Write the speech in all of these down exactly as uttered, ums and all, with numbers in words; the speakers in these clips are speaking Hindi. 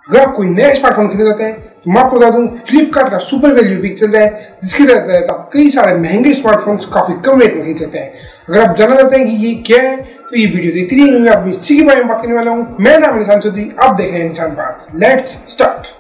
अगर आप कोई नया स्मार्टफोन खरीदना चाहते हैं तो मैं आपको बता दूं फ्लिपकार्ट का सुपर वैल्यू वीक चल रहा है, जिसके तहत आप कई सारे महंगे स्मार्टफोन्स काफी कम रेट में खरीद सकते हैं। अगर आप जानना चाहते हैं कि ये क्या है तो ये वीडियो देखते रहिए। आप इसी के बारे में बात करने वाला हूँ। मेरा नाम है निशान चौधरी, आप देख रहे हैं निशान पार्थ। Let's start.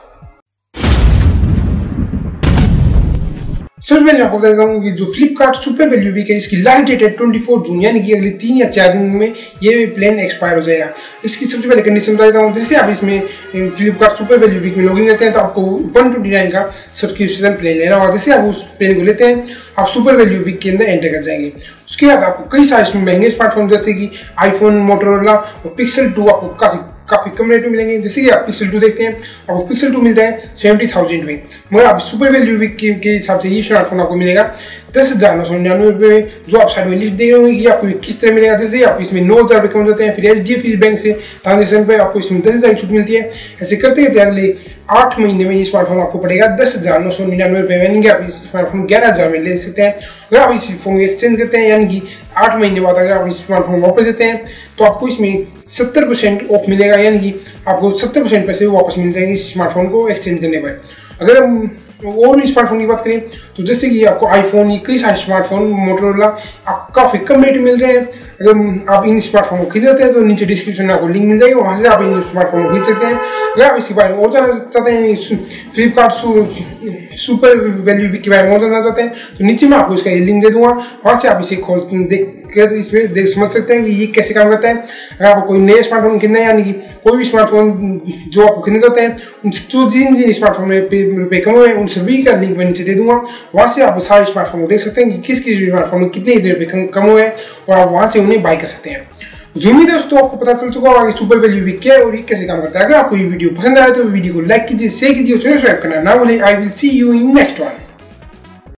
सबसे पहले आपको बता देता हूँ कि जो फ्लिपकार्ट सुपर वैल्यू वीक है इसकी लास्ट डेट है चौबीस जून, यानी कि अगले तीन या चार दिन में ये प्लान एक्सपायर हो जाएगा। इसकी सबसे पहले कंडीशन बता देता हूँ। जैसे आप इसमें फ्लिपकार्ट सुपर वैल्यू वीक में लॉगिन करते हैं तो आपको वन ट्वेंटी नाइन का सब्सक्रिप्शन प्लान लेना होगा। जैसे आप उस प्लान को लेते हैं आप सुपर वैल्यू वीक के अंदर एंटर कर जाएंगे। उसके बाद आपको कई सारे इसमें महंगे स्मार्टफोन जैसे कि आईफोन, मोटोरोला और पिक्सल टू आपको काफी काफी कम रेट में मिलेंगे। जैसे कि आप पिक्सल टू देखते हैं, आपको पिक्सल टू मिलता है सेवेंटी थाउजेंड में, मगर आप सुपर वैल्यू वीक के हिसाब से ये स्मार्टफोन आपको मिलेगा दस हजार नौ सौ निन्यानवे रुपये में। जो आप साइड में लिस्ट दे रहे होंगे कि आपको किस तरह मिलेगा। जैसे आप इसमें नौ हजार रुपये कम जाते हैं, फिर H D F C bank से ट्रांजेक्शन पे आपको इसमें दस हजार की छूट मिलती है। ऐसे करते करते अगले आठ महीने में ये स्मार्टफोन आपको पड़ेगा दस हजार नौ सौ निन्यानवे रुपये में, यानी कि आप इस स्मार्टफोन ग्यारह हजार में ले सकते हैं। अगर आप इस फोन को एक्सचेंज करते हैं, यानी कि आठ महीने बाद अगर आप इस स्मार्टफोन वापस देते हैं तो आपको इसमें सत्तर परसेंट ऑफ मिलेगा, यानी कि आपको सत्तर परसेंट पैसे वापस मिल जाएंगे इस स्मार्टफोन को एक्सचेंज करने पर। अगर हम और स्मार्टफोन की बात करें तो जैसे कि आपको आईफोन, ये कई सारे स्मार्टफोन, मोटोरोला आपको काफ़ी कम रेट में मिल रहे हैं। अगर आप इन स्मार्टफोन को खरीदते हैं तो नीचे डिस्क्रिप्शन में आपको लिंक मिल जाएगी, वहाँ से आप इन स्मार्टफोन को खरीद सकते हैं। अगर आप इसके बारे में और जानना चाहते हैं, फ्लिपकार्ट सुपर वैल्यू वीक के बारे में और जानना चाहते हैं तो नीचे मैं आपको इसका लिंक दे दूंगा, वहाँ से आप इसे खोल देख कर इसमें देख समझ सकते हैं कि ये कैसे काम करता है। अगर आपको कोई नया स्मार्टफोन खरीदना है, यानी कि कोई भी स्मार्टफोन जो आपको खरीदना चाहते हैं, जो जिन जिन स्मार्टफोन में रुपये कम हुए उन सभी का लिंक मैं नीचे दे दूंगा। वहाँ से आप सारे स्मार्टफोन को देख सकते हैं कि किस किस स्मार्टफोन में कितने रुपये कम हुए हैं और आप वहाँ से उन्हें बाय कर सकते हैं। जो उम्मीद है दोस्तों आपको पता चल चुका होगा कि सुपर वैल्यू वीक क्या है और ये कैसे काम करता है। अगर आपको ये वीडियो पसंद आया तो वीडियो को लाइक कीजिए, शेयर कीजिए और सब्सक्राइब करना ना भूलें। I will see you in next one.